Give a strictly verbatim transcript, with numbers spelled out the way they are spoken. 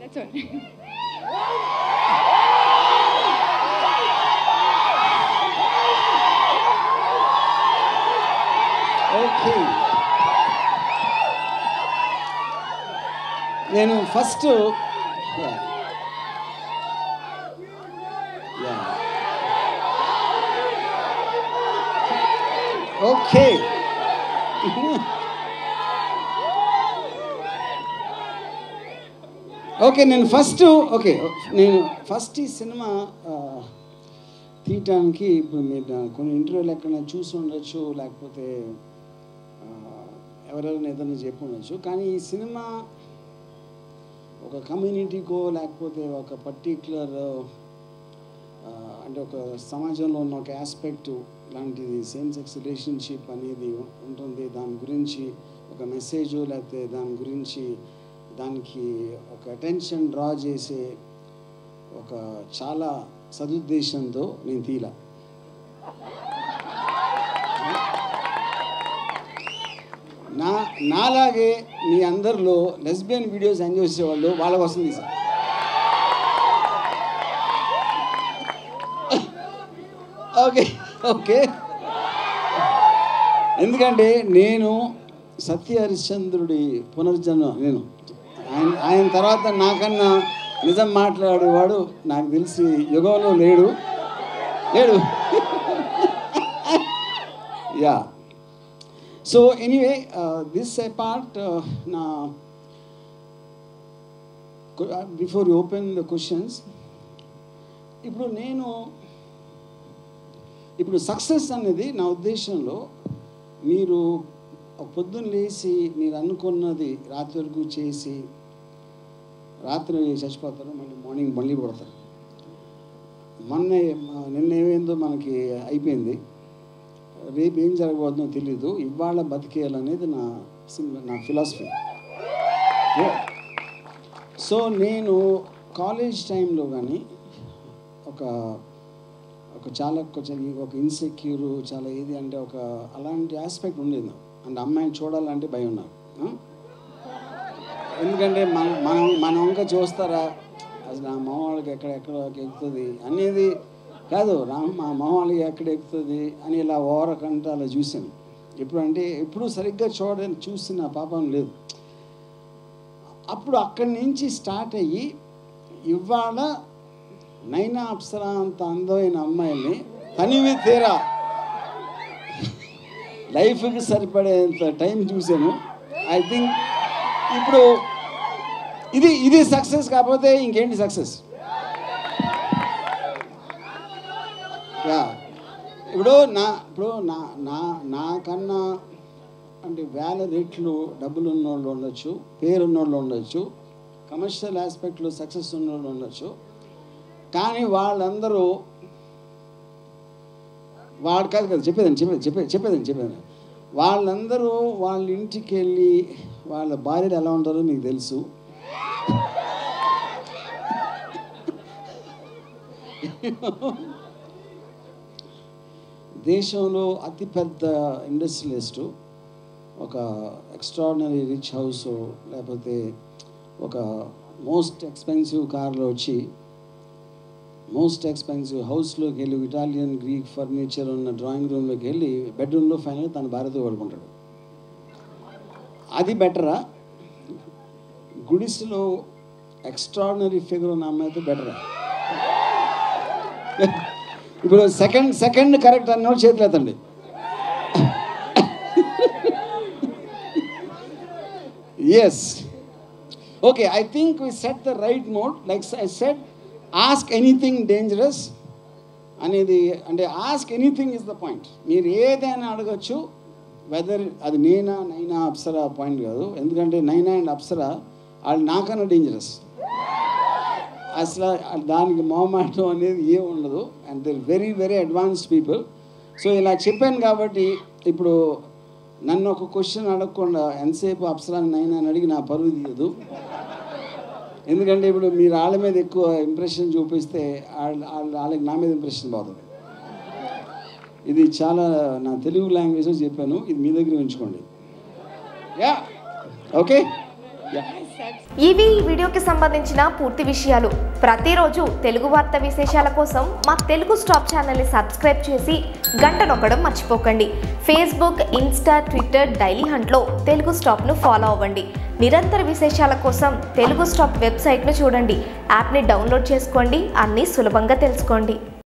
That's all. Okay. నేను first okay okay నేను first okay నేను ఫస్ట్ ఈ సినిమా తీయటానికి ఇప్పుడు మీరు కొన్ని ఇంటర్వ్యూలు ఎక్కడైనా చూసి ఉండొచ్చు, లేకపోతే ఎవరెవరైనా ఏదైనా చెప్పి ఉండొచ్చు. కానీ ఈ సినిమా ఒక కమ్యూనిటీకో లేకపోతే ఒక పర్టిక్యులర్ అంటే ఒక సమాజంలో ఉన్న ఒక ఆస్పెక్ట్ లాంటిది సేమ్ సెక్స్ రిలేషన్షిప్ అనేది ఉంటుంది. దాని గురించి ఒక మెసేజ్ లేకపోతే దాని గురించి దానికి ఒక అటెన్షన్ డ్రా చేసే ఒక చాలా సదుద్దేశంతో నేను తీలా. నా నాలాగే మీ అందరిలో లెస్బియన్ వీడియోస్ ఎంజాయ్ చేసేవాళ్ళు వాళ్ళ కోసం తీసాను. ఓకే ఓకే ఎందుకంటే నేను సత్య హరిశ్చంద్రుడి పునర్జన్మ, నేను ఆయన ఆయన తర్వాత నాకన్నా నిజం మాట్లాడేవాడు నాకు తెలిసి యుగంలో లేడు లేడు yeah. So anyway this apart నా before you open the questions, ఇప్పుడు నేను ఇప్పుడు సక్సెస్ అనేది నా ఉద్దేశంలో మీరు పొద్దున్న లేచి మీరు అనుకున్నది రాత్రి వరకు చేసి రాత్రి చచ్చిపోతారు, మళ్ళీ మార్నింగ్ మళ్ళీ పడతారు. మొన్న నిన్న ఏమైందో మనకి అయిపోయింది, రేపు ఏం జరగబోతుందో తెలీదు. ఇవాళ బతికేయాలనేది నా నా ఫిలాసఫీ. సో నేను కాలేజ్ టైంలో కానీ ఒక ఒక చాలా కొంచెం ఒక ఇన్సెక్యూర్ చాలా ఏది అంటే ఒక అలాంటి ఆస్పెక్ట్ ఉండేది. అంటే అమ్మాయిని చూడాలంటే భయం నాకు. ఎందుకంటే మన మనం మనం ఇంకా చూస్తారా అసలు నా మొహం వాళ్ళకి ఎక్కడ ఎక్కడ ఎక్కుతుంది అనేది కాదు, రా మా మొహం వాళ్ళకి ఎక్కడ ఎక్కుతుంది అని ఇలా ఓవరకంటే అలా చూశాను. ఎప్పుడు అంటే ఎప్పుడు సరిగ్గా చూడని చూసిన పాపం లేదు. అప్పుడు అక్కడి నుంచి స్టార్ట్ అయ్యి ఇవాళ నైనా అప్సరా అంత అందమైన అమ్మాయిని తనివి తీరా లైఫ్కి సరిపడేంత టైం చూశాను. ఐ థింక్ ఇప్పుడు ఇది ఇది సక్సెస్ కాకపోతే ఇంకేంటి సక్సెస్? యా ఇప్పుడు నా ఇప్పుడు నా నా నాకన్నా అంటే వేల రెట్లు డబ్బులు ఉన్నోళ్ళు ఉండొచ్చు, పేరు ఉన్నోళ్ళు ఉండొచ్చు, కమర్షియల్ ఆస్పెక్ట్లో సక్సెస్ ఉన్నోళ్ళు ఉండొచ్చు. కానీ వాళ్ళందరూ వాడు కాదు కదా చెప్పేదండి చెప్పేది చెప్పే చెప్పేదండి చెప్పేది వాళ్ళందరూ వాళ్ళ ఇంటికి వెళ్ళి వాళ్ళ భార్యలు ఎలా ఉంటారో మీకు తెలుసు. దేశంలో అతిపెద్ద ఇండస్ట్రియలిస్టు ఒక ఎక్స్ట్రాడినరీ రిచ్ హౌస్ లేకపోతే ఒక మోస్ట్ ఎక్స్పెన్సివ్ కార్లో వచ్చి మోస్ట్ ఎక్స్పెన్సివ్ హౌస్లోకి వెళ్ళి ఇటాలియన్ గ్రీక్ ఫర్నిచర్ ఉన్న డ్రాయింగ్ రూమ్లోకి వెళ్ళి బెడ్రూమ్లో ఫైనల్ తన భార్యతో పడుకుంటాడు. అది బెటరా? గుడిసెలో ఎక్స్ట్రాడినరీ ఫిగర్ ఉన్న అమ్మాయితో బెటరా? ఇప్పుడు సెకండ్ సెకండ్ కరెక్ట్ అన్నోడు చేతులు ఎత్తండి. Yes okay, I think we set the right mode. Like I said, ask anything dangerous అనేది అంటే ask anything is the point. మీరు ఏదైనా అడగచ్చు, వెదర్ అది నేనా నైనా అప్సరా పాయింట్ కాదు. ఎందుకంటే నైనా అండ్ అప్సరా వాళ్ళు నాకన్నా డేంజరస్. అసలు దానికి మొహమాటం అనేది ఏం ఉండదు. And they very very advanced people. So ఇలా చెప్పాను కాబట్టి ఇప్పుడు నన్ను ఒక క్వశ్చన్ అడగకుండా ఎంతసేపు అప్సరాని నైనా అని అడిగి నా పరువు తీయదు. ఎందుకంటే ఇప్పుడు మీరు వాళ్ళ మీద ఎక్కువ ఇంప్రెషన్ చూపిస్తే వాళ్ళ వాళ్ళకి నా మీద ఇంప్రెషన్ పోతుంది. ఇది చాలా నా తెలుగు లాంగ్వేజ్లో చెప్పాను, ఇది మీ దగ్గర ఉంచుకోండి. Yeah okay yeah. ఇవి ఈ వీడియోకి సంబంధించిన పూర్తి విషయాలు. ప్రతిరోజు తెలుగు వార్త విశేషాల కోసం మా తెలుగు స్టాప్ ఛానల్ని సబ్స్క్రైబ్ చేసి గంట నొక్కడం మర్చిపోకండి. ఫేస్బుక్, ఇన్స్టా, ట్విట్టర్, డైలీ హంట్లో తెలుగు స్టాప్ను ఫాలో అవ్వండి. నిరంతర విశేషాల కోసం తెలుగు స్టాప్ వెబ్సైట్ను చూడండి. యాప్ని డౌన్లోడ్ చేసుకోండి, అన్నీ సులభంగా తెలుసుకోండి.